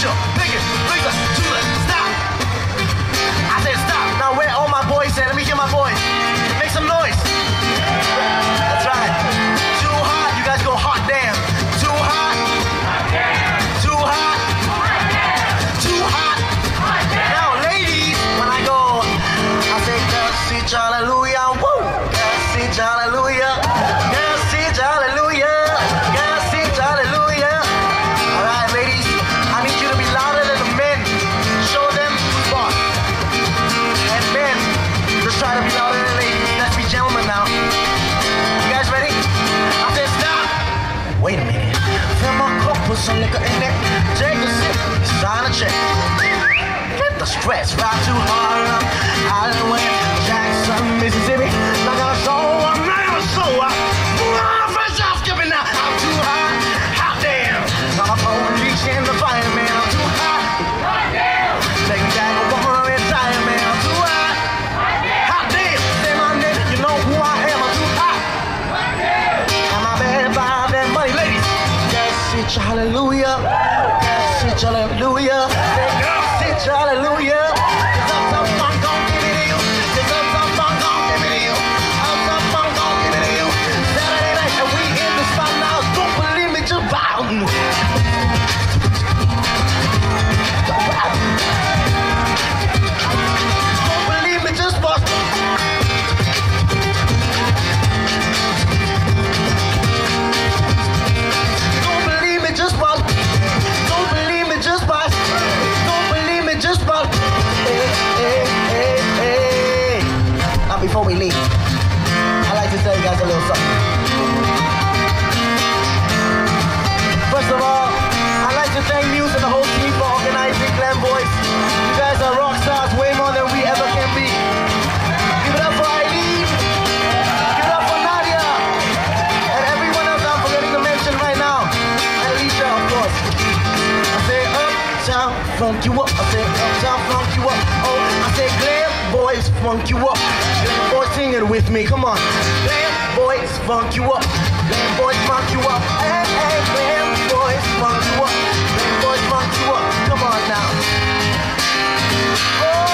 your pinky finger to the stop. I said stop. Now where all my boys at? Let me hear my boys. Make some noise. That's right. Too hot. You guys go hot damn. Too hot. Too hot. Too hot. Now ladies, when I go, I say girls see hallelujah. Woo. Girls see hallelujah. Girls see hallelujah. Girls see hallelujah. All right, ladies, I need you to be louder than the men. Show them who's boss. And men, just try to be louder than ladies. Let's be gentlemen now. You guys ready? I said stop. Wait a minute. Fill my cup with some liquor in it. Take a sip, sign a check. Get the stress right to Harlem, Hollywood, Jackson, Mississippi. Not gonna show up, not gonna show up. Fresh off skipping now. I'm too hot, hot damn. Got my police and the fireman. I'm too hot, hot damn. Take me back a woman inside, man. I'm too hot, hot damn. Say my name, you know who I am. I'm too hot, hot damn. Am I bad by that money, ladies? Yes, it's hallelujah. Yes, it's hallelujah. Yes, it's hallelujah. Cause I'm some fun, gon' give it to you. Cause I'm some fun, gon' give it to you. I'm some fun, gon' give it to you. Saturday night and we in the spot now. Don't believe me, just bow. Don't believe me, just watch. Don't believe me, just watch. Don't believe me, just watch. Don't believe me, just watch. Hey, hey, hey, hey. Now before we leave, I'd like to tell you guys a little something. First of all, I'd like to thank Muse and the whole team for organizing Glam Boys. You guys are rock stars way more than we ever can be. Give it up for Eileen. Give it up for Nadia. And everyone else I'm forgetting to mention right now. And Alicia, of course. I say uptown, funk you up. I say uptown, funk you up. Oh, I say Glam Boys, funk you up. Glam Boys, sing it with me. Come on. Glam Boys, funk you up. Glam Boys, funk you up. Hey, hey, Glam Boys, funk you up. Glam Boys, funk you up. Come on now. Oh.